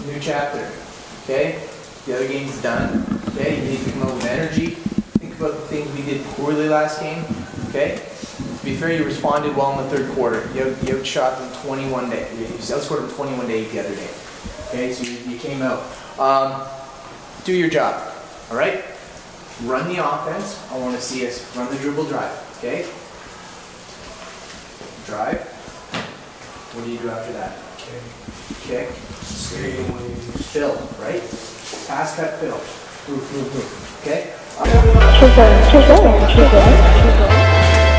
new chapter. Okay? The other game's done. Okay? You need to come out with energy. Think about the things we did poorly last game. Okay? To be fair, you responded well in the third quarter. You outshot them 21 days. You outscored them 21 days the other day. Okay? So you came out. Do your job. Alright? Run the offense. I want to see us run the dribble drive. Okay? Drive. What do you do after that? Kick. Fill, right? Pass, cut, fill. Move. Okay? Trigger.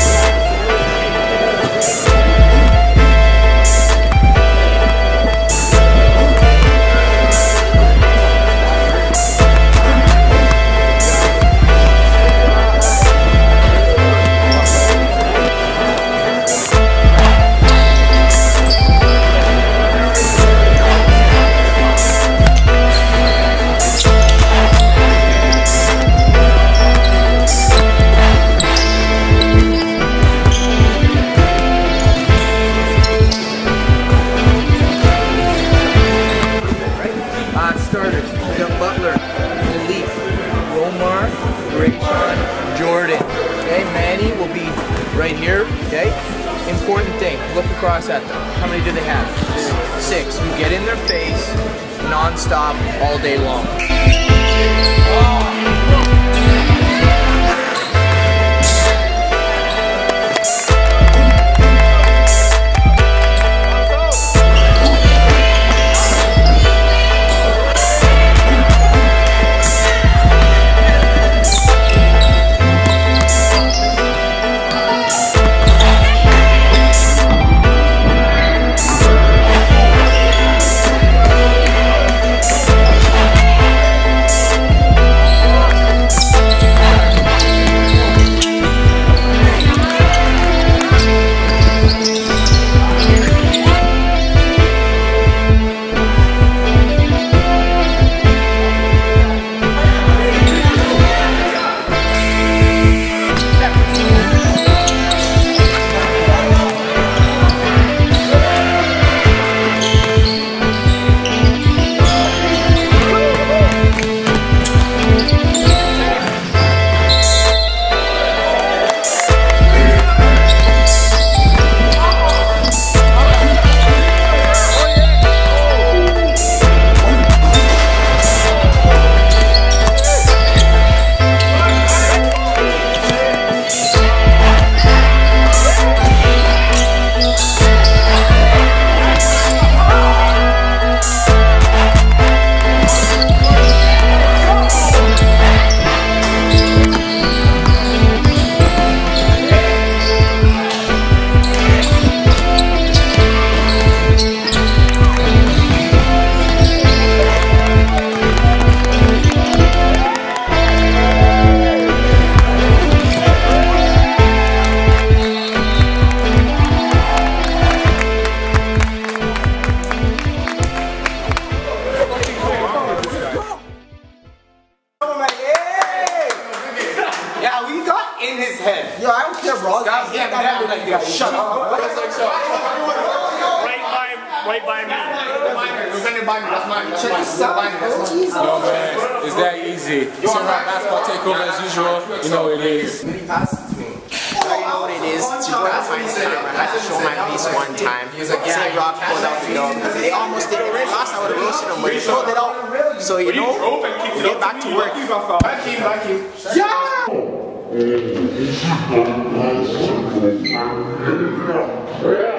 Right here, okay? Important thing, look across at them. How many do they have? 6. You get in their face, non-stop, all day long. Yo, I don't care, bro. Guys, get down. Shut up. Right by me. Defended by me. That's mine. No, man. It's that easy. It's a rap basketball takeover as usual. You know what it is. Many passes to me. I know what it is to pass my camera. I have to show my face one time. Say Rock pulled out the dog. They almost did it. Last I would have roasted them, but he pulled it out. So, you know, we get back to work. Back you. Yeah!